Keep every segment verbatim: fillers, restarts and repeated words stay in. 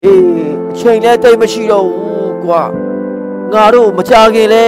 အေးအချိန်လည်းတိတ်မရှိတော့ဘူးကွာငါတို့မကြခင်လဲ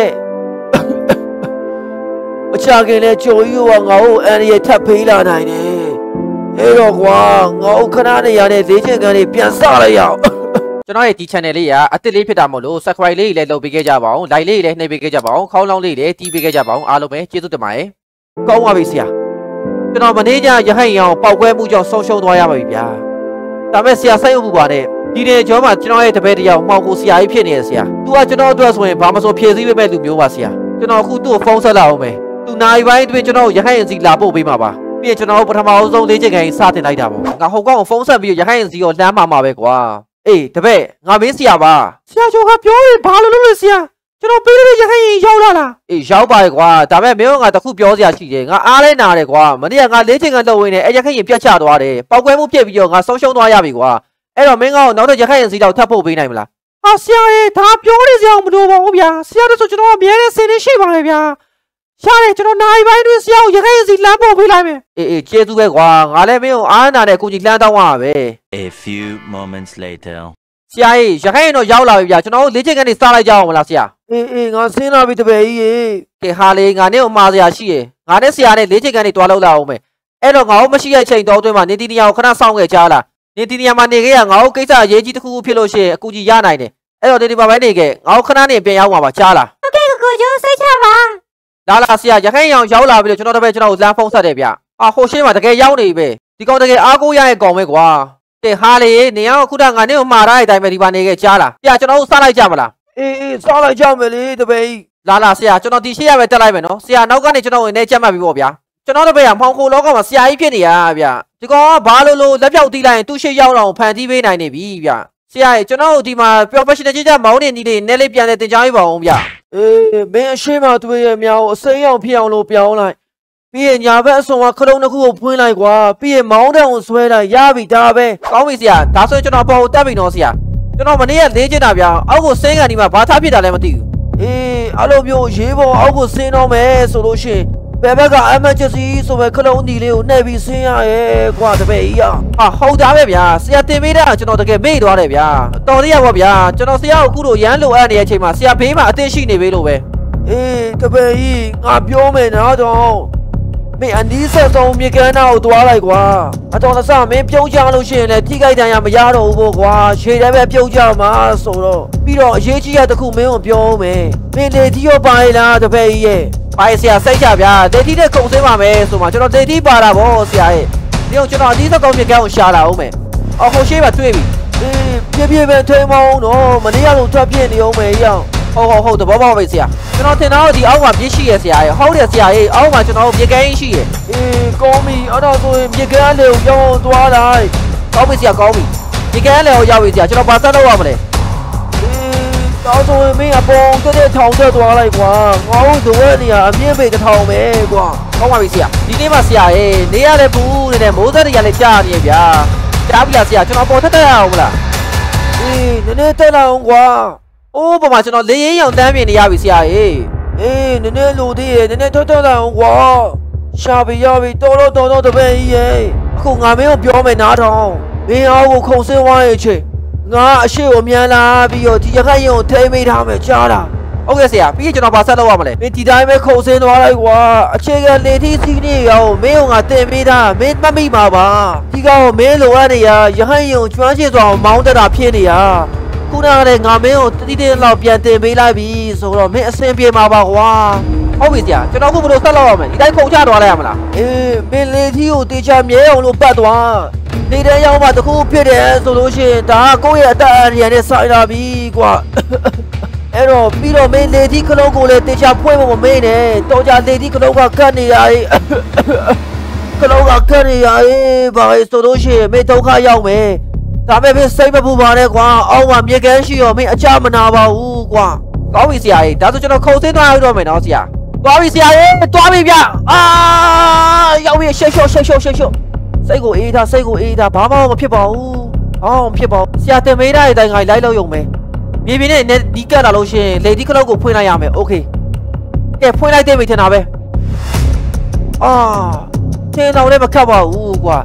မကြခင်လဲကြိုကြီးကငါ့ကိုအန်ရီထပ်ဖေးလာနိုင်တယ်အဲ့တော့ကွာငါ့ခဏနေရတဲ့ဈေးချင်းကန်လေးပြန်စလိုက်ရအောင်ကျွန်တော်ရဲ့ဒီ channel လေးကအစ်စ်လေးဖြစ်တာမို့လို့ subscribe လေးလည်းလုပ်ပေးခဲ့ကြပါအောင် like လေးလည်းနှိပ်ပေးခဲ့ကြပါအောင်ခေါင်းလောင်းလေးလည်းတီးပေးခဲ့ကြပါအောင်အားလုံးပဲကျေးဇူးတင်ပါတယ်ကောင်းပါပြီဆရာကျွန်တော်မနေ့ကရဟန့်ရောင်ပောက်ကွဲမှုကြောင့်ဆုံးရှုံးသွားရပါပြီဗျာဒါမဲ့ဆရာစိတ်ဥပ္ပါနဲ့ဒီနေ့ကျောင်းမှာကျွန်တော်ရဲ့တပည့်တယောက်မှောင်ကိုဆရာကြီးဖြစ်နေတယ်ဆရာသူကကျွန်တော်အတွက်ဆိုရင်ဘာမှမဆိုဖြည့်ဆည်းပေးမဲ့လူမျိုးပါဆရာကျွန်တော်အခုသူ့ကိုဖုန်းဆက်လာအောင်မယ်သူနိုင်ပိုင်းအတွင်းကျွန်တော်ရဟန့်ရင်စီလာပို့ပေးမှာပါပြီးရင်ကျွန်တော်ပထမအဆုံးလေးချက်ခိုင်းစတင်လိုက်တာပေါ့ငါဟိုကောင်ကိုဖုန်းဆက်ပြီးရဟန့်ရင်စီကိုလှမ်းမှာမှာပဲကွာအေးတပည့်ငါမင်းဆရာပါဆရာကျော်ကပြောရင်ဘာလို့လို့လဲဆရာကျွန်တော်ပေးလို့ရခိုင်ရင်ရောက်လာလားအေးရောက်ပါရဲ့ကွာဒါပေမဲ့မင်းကငါတခုပြောစရာရှိတယ်ငါအားလဲနာတယ်ကွာမနေ့ကငါလေးချိန်ကလှုပ်ရင်းနဲ့အဲရခိုင်ရင်ပြတ်ချသွားတယ်ပောက်ကွဲမှုပြစ်ပြီးတော့ငါဆုံးရှုံးသွားရပြီကွာအဲ့တော့မင်းကတော့နောက်တော့ရခိုင်ရင်စီတော့ထပ်ဖို့ပေးနိုင်မလားဟာဆရာရဲ့ဒါပြောနေစရာမလိုပါဘူးဗျာဆရာတို့ဆိုကျွန်တော်အများနဲ့ဆင်းနေရှိပါလေဗျာရှားတယ်ကျွန်တော်နိုင်ပိုင်းတွင်ဆရာကိုရခိုင်ရင်စီလမ်းပို့ပေးလိုက်မယ်အေးအေးကျေးဇူးပဲကွာငါလည်းမင်းကိုအားနာတဲ့ကိုကြီးလှမ်းတောင်းရပါပဲ A few moments later ဆရာကြီးရခိုင်ရင်တော့ရောက်လာပြီဗျာကျွန်တော်တို့လေးချိန်ကနေစားလိုက်ကြအောင်မလားဆရာအေးအေးငါဆင်းလာပြီတပည့်ကြီးရေကဲဟာလေငါနဲ့အမှားစရာရှိရယ်ငါနဲ့ဆရာနဲ့လေးချိန်ကနေတွားလောက်လာအောင်မယ်အဲ့တော့ငါ့မရှိတဲ့ချိန်တော်အတွင်းမှာနေတီနီယာကိုခဏစောင့်ခဲ့ကြလားနေတီနီယာမှာနေခဲ့ရငါ့ကိစ္စအရေးကြီးတစ်ခုခုဖြစ်လို့ရှိရင်အကူကြီးရနိုင်တယ်အဲ့တော့ဒီဒီပါပိုင်းနေခဲ့ငါ့ခဏနေပြန်ရောက်မှာပါကြားလားဟုတ်ကဲ့ကိုကျိုးစိတ်ချပါလာလာဆရာရခိုင်ရောင်ရောက်လာပြီလို့ကျွန်တော်တပည့်ကျွန်တော်ကိုလမ်းဖုန်းဆက်တယ်ဗျအာဟိုရှင်းမှာတကယ်ရောက်နေပြီဒီကောင်တကယ်အားကိုးရရဲ့ကောင်ပဲကွာကဲဟာလေနေအောင်အခုတော့ငါနဲ့ကိုမှားရတဲ့အတိုင်းပဲဒီပါနေခဲ့ကြားလားပြကျွန်တော်တို့စားလိုက်ကြမလားအေးအေးစားလိုက်ကြမယ်လေတပည့်ကြီးလာလာဆရာကျွန်တော်ဒီရှေ့ရပဲတက်လိုက်မယ်နော်ဆရာနောက်ကနေကျွန်တော်ဝင်နေကြက်မှတ်ပြီပေါ့ဗျာကျွန်တော်တပည့်ကမောင်ခိုလောကမှာဆရာကြီးဖြစ်နေရဗျဒီကောင်ကဘာလို့လို့လက်ပြောက်တီးလိုက်ရင်သူ့ရှေ့ရောက်တော့ဖန်တီးပေးနိုင်နေပြီဗျဆရာကြီးကျွန်တော်တို့ဒီမှာ professional ကြီးကြမောင်းနေနေလေးနဲလေးပြန်လဲတင်ကြားပေးပါအောင်ဗျအေးမင်းအရှိမတွေ့ရဲ့မြောင်အစိမ်းအောင်ဖြစ်အောင်လို့ပြောင်းလိုက်ပြီးရင်ညာဘက်အစွန်ကခလုံးတစ်ခုကိုဖွင့်လိုက်ကွာပြီးရင်မောင်းတံကိုဆွဲလိုက်ရပြီဒါပဲကောင်းပြီဆရာဒါဆိုရင်ကျွန်တော်ပေါ်ကိုတက်ပြီနော်ဆရာကျွန်တော်မနေ့ကလေးချင်တာဗျအောက်ကိုဆင်းကန်ဒီမှာဘာသာဖြစ်တာလဲမသိဘူးအေးအဲ့လိုမျိုးရေးပေါ်အောက်ကိုဆင်းတော့မယ်ဆိုလို့ရှိရင်ဘယ်ဘက်က emergency ဆိုပဲခလုံးဒီလေးကိုနှိပ်ပြီးဆင်းရရဲ့ကွာတပည့်ကြီးဟာဟုတ်သားပဲဗျာဆရာတင်ပေးတာကျွန်တော်တကယ်မေ့သွားတယ်ဗျာတော်သေးရပါဗျာကျွန်တော်ဆရာကိုအခုလိုရမ်းလိုအပ်နေတဲ့အချိန်မှာဆရာဘေးမှာအသိရှိနေပြီလို့ပဲအေးတပည့်ကြီးငါပြောမယ်နော်တော့မင်းအနီးဆက်ဆုံးမြေကမ်းနာကိုသွားလိုက်ကွာအတော်အဆမင်းပြုံးကြလို့ရှိရင်လည်းထိခိုက်ဒဏ်ရာမရတော့ဘူးပေါ့ကွာရှေ့လည်းပဲပြုံးကြမှာဆိုတော့ပြီးတော့အရေးကြီးတဲ့တခုမင်းကိုပြောမယ်မင်းလေကြီးရောပါလားတပည့်ကြီးရဲ့ပါဆရာစိတ်ချဗျာလေတီတဲ့ခုံစင်းပါမယ်ဆိုမှကျွန်တော်လေတီပါတာဗောဆရာရဲ့ဒီတော့ကျွန်တော်အနီးဆက်ဆုံးမြေကမ်းကိုရှာလာအောင်မယ်အော်ဟိုရှေ့မှာတွေ့ပြီအေးပြပြပဲထိမောင်းတော့မနေ့ကလို့ထွက်ပြနေအောင်မယ်ရောဟုတ်ဟုတ်ဟုတ်တဘောပေါက်ပဲဆရာကျွန်တော်ထင်တော့ဒီအောက်မှာပြည့်ရှိရဆရာရဲ့ဟုတ်တယ်ဆရာရဲ့အောက်မှာကျွန်တော်မြေကမ်းရှိရအေးကောင်းပြီအဲ့တော့ဆိုရင်မြေကမ်းလေကိုပြောင်းသွားလိုက်ကောင်းပြီဆရာကောင်းပြီမြေကမ်းလေကိုရောက်ပြီဆရာကျွန်တော်ဘာဆက်လုပ်ရမလဲအေးတော့ဆိုရင်မင်းအပေါ်တက်တဲ့ထောင်တက်သွားလိုက်ကွာငါတို့ဒီဝက်နေရအမြင့်ပေတစ်ထောင်ပဲကွာကောင်းပါပြီဆရာဒီနေ့မှဆရာရဲ့နေရတဲ့ဘူးနေတဲ့မိုးသက်တွေကလည်းကြားနေရဗျာကြားပြီလားဆရာကျွန်တော်ပေါ်ထက်တက်ရအောင်မလားအေးနည်းနည်းတက်လာအောင်ကွာအိုးပမာကျွန်တော်လေရင်ရောင်တန်းပြနေရပြီဆရာရေအေးနည်းနည်းလိုသေးရဲ့နည်းနည်းထွက်ထွက်လာအောင်ကွာရှာပြီရပြီတော်တော့တော်တော့တပည့်ကြီးရဲ့အခုငါမင်းကိုပြောမယ်နားထောင်မင်းအောင်ကိုခုံစင်းဝိုင်းရဲ့ချင်းငါအရှိကိုမြန်လာပြီးတော့ဒီရခိုင်ရုံထိမိထားမယ်ကြားလားဟုတ်ကဲ့ဆရာပြီးရင်ကျွန်တော်ဘာဆက်လုပ်ရမလဲမင်းဒီတိုင်းပဲခုံစင်းသွားလိုက်ကွာအခြေခံလေထီးစီးနေရောမင်းကငါတင်ပေးတာမင်းမှတ်မိမှာပါဒီကောင်မင်းလိုအပ်နေရရဟန့်ရုံကျွမ်းကျင်စွာမောင်းတက်တာဖြစ်နေရခုနကလည်းငါမင်းကိုတတိတင်းလောက်ပြန်တင်ပေးလိုက်ပြီဆိုတော့မင်းအဆင်ပြေမှာပါကွာဟုတ်ပြီဆရာကျွန်တော်ခုဘယ်လိုဆက်လုပ်ရမလဲဒီတိုင်းခုံချသွားလိုက်ရမလားအေးမင်းလေထီးကိုတေချာမြဲအောင်လို့ပတ်သွားနေတဲ့ရောက်မှတခုဖြစ်တယ်ဆိုလို့ရှိရင်ဒါကကိုယ့်ရဲ့အတအရနဲ့ဆိုင်လာပြီကွာအဲ့တော့ပြီးတော့မင်းလေထီးခလုံးကိုလည်းတေချာဖွင့်ဖို့မမင်းနဲ့တော့ကြလေထီးခလုံးကကတ်နေရည်ခလုံးကကတ်နေရည်ဘာလို့ဆိုလို့ရှိရင်မင်းဒုက္ခရောက်မယ်ဒါပေမဲ့စိတ်မပူပါနဲ့ကွာအောက်မှာမြေကမ်းရှိရောမင်းအချမနာပါဘူးကွာကောင်းပြီဆရာကြီးဒါဆိုကျွန်တော်ခုံစင်းသွားရတော့မယ်နော်ဆရာသွားပြီဆရာကြီးသွားပြီဗျအာရောက်ပြီရှေ့ရှော့ရှေ့ရှော့ရှေ့ရှော့စိတ်ကိုအေးထားစိတ်ကိုအေးထားဘာမှမဖြစ်ပါဘူးအော်မဖြစ်ပါဘူးဆရာတင်မေးတဲ့အတိုင်းငါလိုက်လို့ရုံပဲမြေပြင်နဲ့ဒီကတ်လာလို့ရှိရင်လေဒီကလောက်ကိုဖွင့်လိုက်ရမယ်โอเคကဲဖွင့်လိုက်တဲ့မိထင်တာပဲအာထင်းတော်လည်းမခတ်ပါဘူးကွာ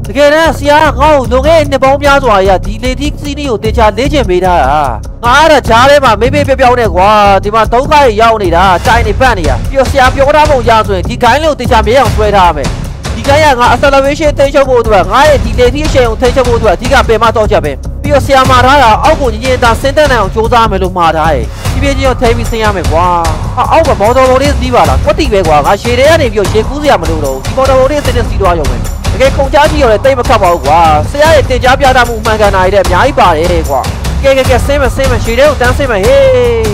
တကယ်တမ်းဆရာငါ့ကိုလွန်ခဲ့တဲ့နှစ်ပေါင်းများစွာရာဒီလေသီးစီးနီးကိုတေချာလေ့ကျင့်ပေးထားတာငါအဲ့ဒါကြားထဲမှာမေးမေးပြောပြောနဲ့ကွာဒီမှာဒုက္ခရရောက်နေတာတိုင်နေပတ်နေရပြီးတော့ဆရာပြောထားပုံရဆိုရင်ဒီဂိုင်းလေးကိုတေချာမြဲအောင်ဆွဲထားရမယ်ဒီဂိုင်းကငါ acceleration ထိန်းချုပ်ဖို့အတွက်ငါရဲ့ဒီလေသီးအရှိန်ကိုထိန်းချုပ်ဖို့အတွက်အဓိကပင်မတော့ချက်ပဲပြီးတော့ဆရာမှာထားတာအောက်ကိုညင်ညင်သာဆင်းသက်နိုင်အောင်စူးစမ်းမယ်လို့မှာထားတယ်ဒီပြေချင်းတော့ထိပြီးဆင်းရမယ်ကွာအောက်ကမော်တော်ဘုံလေးစီးပါလားကွက်တီပဲကွာငါရှည်ထဲကနေပြီးတော့ရေကူးစရာမလိုတော့ဘူးဒီမော်တော်ဘုံလေးစင်းနဲ့စီးသွားရုံပဲတကယ်ခုံချကြည့်ရတဲ့တိတ်မခတ်ပါဘူးကွာဆရာရဲ့တင်ကြားပြတာမှုမှန်ကန်တာရတဲ့အများကြီးပါတယ်ကွာကဲကဲကဲဆင်းမဆင်းမရှည်ထဲကိုတန်းဆင်းမဟေးအေး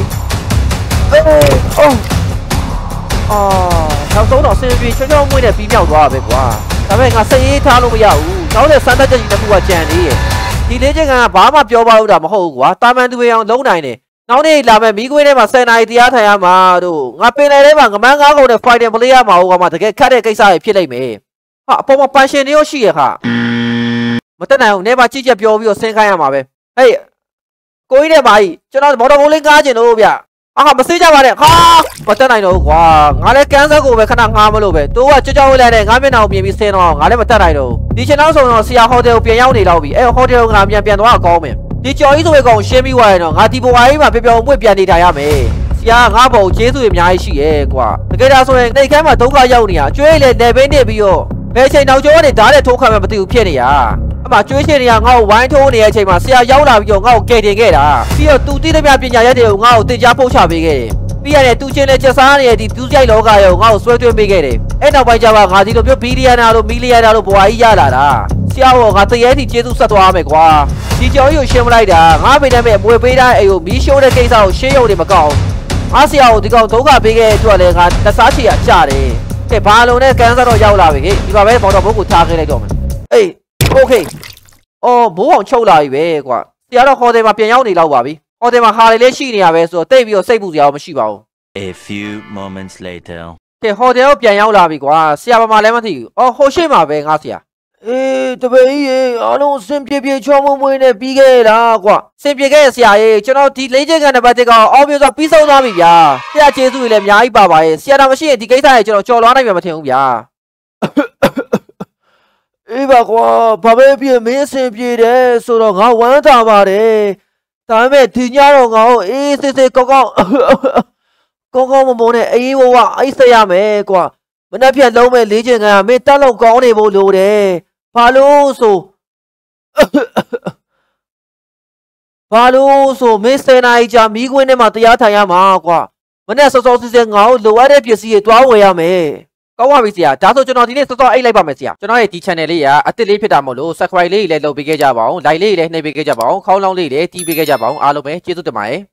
အိုးအာနောက်ဆုံးတော့ဆင်းပြီးချောချောမွေးနဲ့ပြီးမြောက်သွားပဲကွာဒါပေမဲ့ငါစရေးထားလို့မရဘူးနောက်တဲ့စမ်းသပ်ချက်ကြီးတစ်ခုကကြံနေရဲ့ဒီလေးချက်ကဘာမှပြောပါဘူးတာမဟုတ်ဘူးကွာတာမန်သူတွေအောင်လုံးနိုင်တယ်နောက်နေ့လာမဲ့မီးခွေးထဲမှာဆယ်နာရီတရားထိုင်ရမှာတို့ငါပင်လယ်ထဲမှာငမန်းငါးကုန်နဲ့ fighting မလေးရမှာဟုတ်ကွာမှတကယ်ခတ်တဲ့ကိစ္စတွေဖြစ်လိမ့်မယ်ဟာအပေါ်မှာပန်ရှင်တွေရောရှိရခမတက်နိုင်ဘူးနေပါကြည့်ချက်ပြောပြီးတော့ဆင်းခိုင်းရမှာပဲဟေးကိုကြီးတဲ့မာကြီးကျွန်တော်မော်တော်ဘုံလေးကားကျင်လို့ဗျအာမစေးကြပါနဲ့ဟာမတက်နိုင်တော့ဘူးကွာငါလည်းကန်းဆက်ကိုပဲခဏငားမလို့ပဲတိုးကကြောက်ကြောက်ဝဲလိုက်တဲ့ငါမျက်နှာကိုပြင်ပြီးဆင်းတော့ငါလည်းမတက်နိုင်တော့ဘူးဒီချင်နောက်ဆုံးတော့ဆရာဟိုတယ်ကိုပြန်ရောက်နေတော့ပြီအဲဟိုတယ်ကငါပြန်ပြန်သွားအကောင်းမယ်ဒီကြော်ကြီးဆိုတဲ့ကောင်ရှင်းပြီးသွားရင်တော့ငါဒီဘဝကြီးမှာပြောင်ပြောင်ပွင့်ပြန်နေထိုင်ရမယ်ဆရာငါ့ဘောကျေးဇူးအများကြီးရှိရဲ့ကွာတကယ်ဒါဆိုရင်နှိတ်ခမ်းမှာဒုက္ခရောက်နေရကျွေးလေနေပင်းနေပြီးတော့ဘယ်ချိန်နောက်ကျောကနေဓာတ်နဲ့ထိုးခံမှမသိဘူးဖြစ်နေရအမှကျွေးချင်နေရငါ့ကိုဝိုင်းထိုးနေတဲ့အချိန်မှာဆရာရောက်လာပြီးတော့ငါ့ကိုကယ်တင်ခဲ့တာပြီးတော့သူတိသမျှပညာရက်တွေကိုငါ့ကိုသင်ကြားပို့ချပေးခဲ့တယ်ပြီးရတယ်သူချင်းနဲ့ချက်စားနေတဲ့ဒီပြူးကြိုက်လောကရောငါ့ကိုဆွဲသွင်းပေးခဲ့တယ်အဲ့နောက်ပိုင်းကျမှငါဒီလိုမျိုးဘီလီယံနာတို့မီလီယံနာတို့ဘွားကြီးရလာတာဆရာဟောငါတရေတီကျေးဇူးဆက်သွားမယ်ကွာဒီကြော်ကြီးကိုရှင်းမလိုက်တာငါမိနေမဲ့အမွေပေးတဲ့အိမ်ကိုမီးရှိုးတဲ့ကိစ္စကိုရှင်းရုံနဲ့မကောက်ငါဆရာကိုဒီကောင်ဒုက္ခပေးခဲ့တဲ့အတွက်လည်းငါတစားချီရကြတယ်ကဲဘာလုံးနဲ့ကန်ဆာတော့ရောက်လာပြီဟေ့ဒီပါပဲပေါ်တော့ဘုတ်ကိုထားခဲ့လိုက်တော့မယ်အေးโอเคအော်ဘိုးအောင်ချုပ်လာပြီပဲကွာဆရာတော့ဟော်တယ်မှာပြန်ရောက်နေလောက်ပါပြီဟော်တယ်မှာဟာလေလေးရှိနေရပဲဆိုတော့တိတ်ပြီးတော့စိတ်ပူစရာမရှိပါဘူး A few moments later ကဲဟော်တယ်ကိုပြန်ရောက်လာပြီကွာဆရာဘာမှလည်းမသိဘူးအော်ဟိုရှိမှာပဲငါဆရာအေးတပည့်ကြီးအားလုံးစင်ပြေပြေချောမွေ့မွေ့နဲ့ပြီးခဲ့လားကွာစင်ပြေခဲ့ဆရာကြီးကျွန်တော်ဒီလေးချက်ကန်နံပါတ်တစ်ကအော်ပြောဆိုပြီးဆုံးသွားပြီဗျာဆရာကျေးဇူးတွေလည်းအများကြီးပါပါရဲ့ဆရာတော်မရှိရင်ဒီကိစ္စကြီးကျွန်တော်ကြော်လွှားနိုင်မှာမထင်ဘူးဗျာအေးပါကွာဘာပဲဖြစ်မင်းစင်ပြေတယ်ဆိုတော့ငါဝမ်းသာပါတယ်ဒါပေမဲ့ဒီညတော့ငါ့ကိုအေးစစ်စစ်ကောက်ကောက်ကောက်ကောက်မမုန်းနဲ့အေးဝဝအိတ်ဆက်ရမယ်ကွာမနှက်ဖြတ်လုံးမဲ့လေးချင်ကမင်းတက်လောက်ကောင်းနေဖို့လိုတယ်ဘာလို့ဆိုဘာလို့ဆိုမင်းစင်နိုင်ကြမီးခွင်းထဲမှာတရားထိုင်ရမှာကွာမနဲ့စောစောစစ်စစ်ငါ့ကိုလိုအပ်တဲ့ပစ္စည်းတွေတွားဝယ်ရမယ်ကောင်းပါပြီဆရာဒါဆိုကျွန်တော်ဒီနေ့စောစောအိတ်လိုက်ပါမယ်ဆရာကျွန်တော်ရဲ့ဒီ channel လေးကအစ်စ်လေးဖြစ်တာမို့လို့ subscribe လေးလည်းလုပ်ပေးခဲ့ကြပါအောင် like လေးလည်းနှိပ်ပေးခဲ့ကြပါအောင်ခေါင်းလောင်းလေးလည်းတီးပေးခဲ့ကြပါအောင်အားလုံးပဲကျေးဇူးတင်ပါတယ်